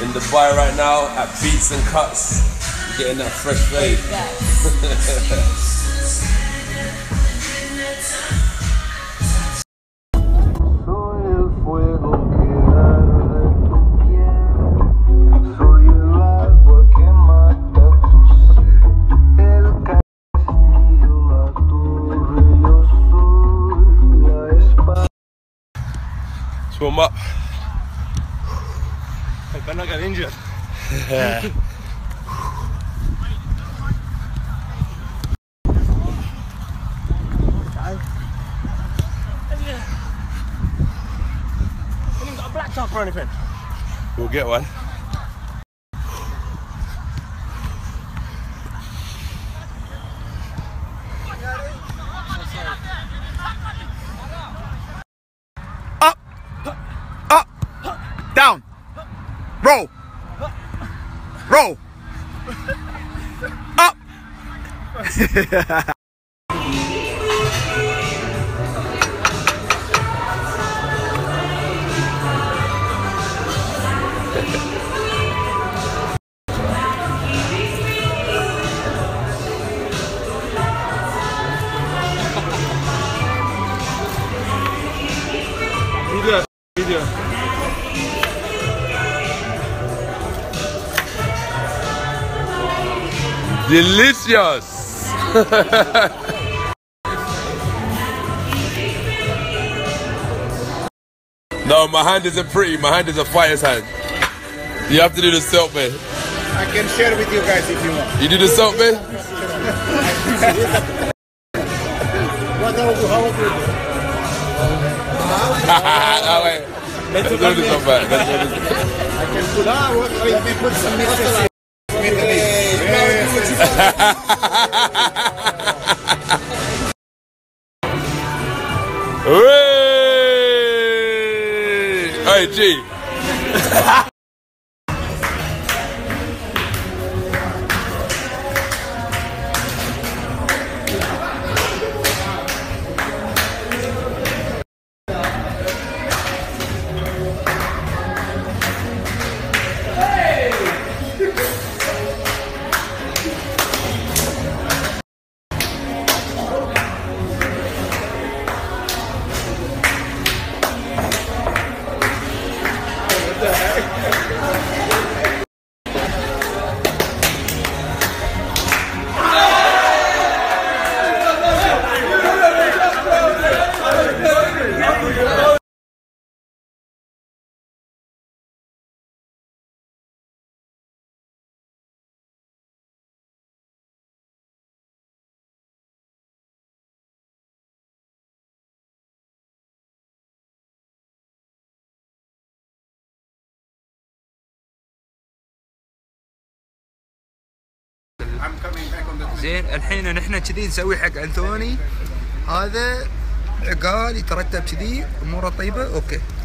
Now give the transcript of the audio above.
in Dubai right now at Beats and Cuts, getting that fresh fade. Warm up. I better not get injured. Yeah. Haven't got a black top or anything. We'll get one. Down. Roll. Roll. Up. Video. Delicious! No, my hand isn't pretty, my hand is a fighter's hand. You have to do the soap, man. I can share with you guys if you want. You do the soap, man? Oh, wait. Let's do this one back. Let's do this one. I can put some mixture. Hey, G. زين الحين نحن كذي نسوي حق انثوني هذا عقال يترتب كذي اموره طيبه اوكي.